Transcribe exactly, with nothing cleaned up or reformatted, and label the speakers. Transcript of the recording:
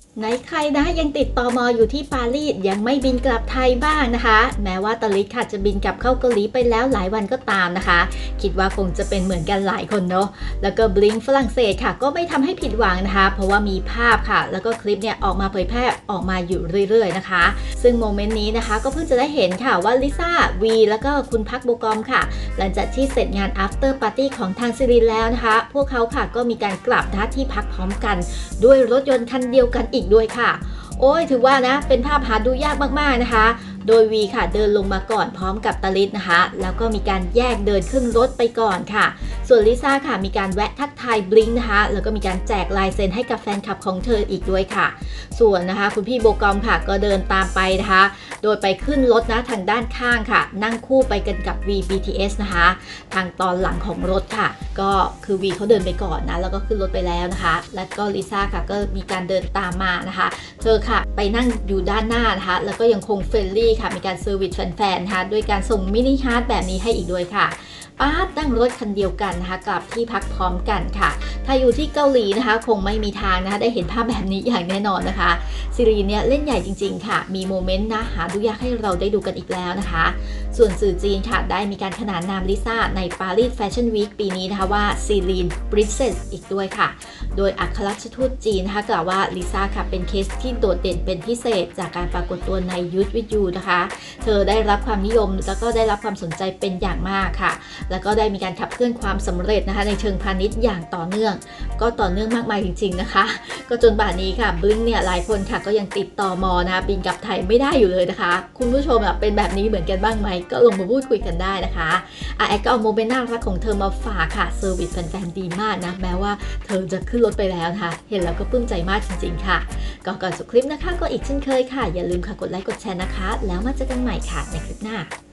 Speaker 1: ไหนใครนะยังติดตมอยู่ที่ปารีสยังไม่บินกลับไทยบ้างนะคะแม้ว่าตลิดค่ะจะบินกลับเข้าเกาหลีไปแล้วหลายวันก็ตามนะคะคิดว่าคงจะเป็นเหมือนกันหลายคนเนาะแล้วก็บลิงฝรั่งเศสค่ะก็ไม่ทำให้ผิดหวังนะคะเพราะว่ามีภาพค่ะแล้วก็คลิปเนี่ยออกมาเผยแพร่ออกมาอยู่เรื่อยๆนะคะซึ่งโมเมนต์นี้นะคะก็เพิ่งจะได้เห็นค่ะว่าลิซ่าวีแล้วก็คุณพักโบกอมค่ะหลังจากที่เสร็จงาน after party ของทางซิรินแล้วนะคะพวกเขาค่ะก็มีการกลับนะที่พักพร้อมกันด้วยรถยนต์คันเดียวกันอีกด้วยค่ะโอ้ยถือว่านะเป็นภาพหาดูยากมากๆนะคะโดยวีค่ะเดินลงมาก่อนพร้อมกับตลิดนะคะแล้วก็มีการแยกเดินขึ้นรถไปก่อนค่ะส่วนลิซ่าค่ะมีการแวะทักทายบลิงนะคะแล้วก็มีการแจกลายเซ็นให้กับแฟนคลับของเธออีกด้วยค่ะส่วนนะคะคุณพี่โบกอมค่ะก็เดินตามไปนะคะโดยไปขึ้นรถนะทางด้านข้างค่ะนั่งคู่ไปกันกับ วี บี ที เอส นะคะทางตอนหลังของรถค่ะก็คือวีเขาเดินไปก่อนนะแล้วก็ขึ้นรถไปแล้วนะคะแล้วก็ลิซ่าค่ะก็มีการเดินตามมานะคะเธอค่ะไปนั่งอยู่ด้านหน้านะคะแล้วก็ยังคงเฟรนลี่ค่ะมีการเซอร์วิสแฟนๆนะคะด้วยการส่งมินิฮาร์ทแบบนี้ให้อีกด้วยค่ะป้าตั้งรถคันเดียวกันนะคะกลับที่พักพร้อมกันค่ะถ้าอยู่ที่เกาหลีนะคะคงไม่มีทางนะคะได้เห็นภาพแบบนี้อย่างแน่นอนนะคะซีรีส์เนี่ยเล่นใหญ่จริงๆค่ะมีโมเมนต์นะหาดูยากให้เราได้ดูกันอีกแล้วนะคะส่วนสื่อจีนค่ะได้มีการขนานนามลิซ่าในปารีสแฟชั่นวีคปีนี้นะคะว่าซีรีนปรินเซสอีกด้วยค่ะโดยอัครราชทูตจีนนะคะกล่าวว่าลิซ่าค่ะเป็นเคสที่โดดเด่นเป็นพิเศษจากการปรากฏตัวในยูทวิดยูนะคะเธอได้รับความนิยมแล้วก็ได้รับความสนใจเป็นอย่างมากค่ะแล้วก็ได้มีการขับเคลื่อนความสำเร็จนะคะในเชิงพาณิชย์อย่างต่อเนื่องก็ต่อเนื่องมากมายจริงๆนะคะก็จนป่านนี้ค่ะบลิงเนี่ยหลายคนค่ะก็ยังติดต่อมอนะคะบินกลับไทยไม่ได้อยู่เลยนะคะคุณผู้ชมเป็นแบบนี้เหมือนกันบ้างไหมก็ลงมาพูดคุยกันได้นะคะอ่ะแอคก็เอาโมเมนต์น่ารักของเธอมาฝากค่ะเซอร์วิสแฟนๆดีมากนะแม้ว่าเธอจะขึ้นรถไปแล้วนะคะเห็นแล้วก็ปลื้มใจมากจริงๆค่ะก็ก่อนจบคลิปนะคะก็อีกเช่นเคยค่ะอย่าลืมค่ะกดไลค์กดแชร์นะคะแล้วมาเจอกันใหม่ค่ะในคลิปหน้า